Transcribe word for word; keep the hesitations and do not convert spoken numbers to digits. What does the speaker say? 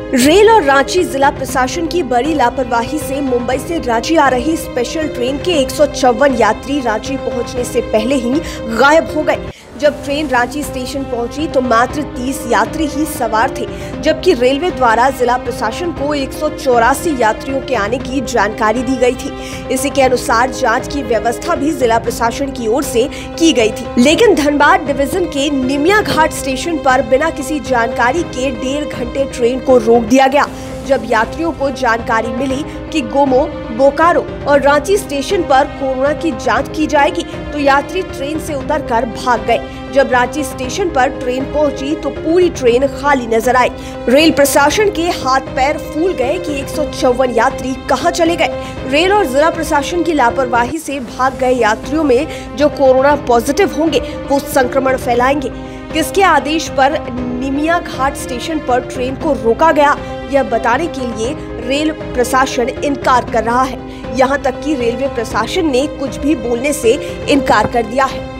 Rail और रांची जिला प्रशासन की बड़ी लापरवाही से मुंबई से रांची आ रही स्पेशल ट्रेन के एक सौ चौवन यात्री रांची पहुंचने से पहले ही गायब हो गए। जब ट्रेन रांची स्टेशन पहुंची तो मात्र तीस यात्री ही सवार थे, जबकि रेलवे द्वारा जिला प्रशासन को एक सौ चौरासी यात्रियों के आने की जानकारी दी गई थी। इसी के अनुसार जांच की व्यवस्था भी जिला प्रशासन की ओर से की गई थी, लेकिन धनबाद डिवीजन के निमिया घाट स्टेशन पर बिना किसी जानकारी के डेढ़ घंटे ट्रेन को रोक दिया गया। जब यात्रियों को जानकारी मिली कि गोमो, बोकारो और रांची स्टेशन पर कोरोना की जांच की जाएगी तो यात्री ट्रेन से उतरकर भाग गए। जब रांची स्टेशन पर ट्रेन पहुंची तो पूरी ट्रेन खाली नजर आई। रेल प्रशासन के हाथ पैर फूल गए कि एक सौ चौवन यात्री कहां चले गए। रेल और जिला प्रशासन की लापरवाही से भाग गए यात्रियों में जो कोरोना पॉजिटिव होंगे वो संक्रमण फैलाएंगे। किसके आदेश पर निमिया घाट स्टेशन पर ट्रेन को रोका गया, यह बताने के लिए रेल प्रशासन इनकार कर रहा है। यहां तक कि रेलवे प्रशासन ने कुछ भी बोलने से इनकार कर दिया है।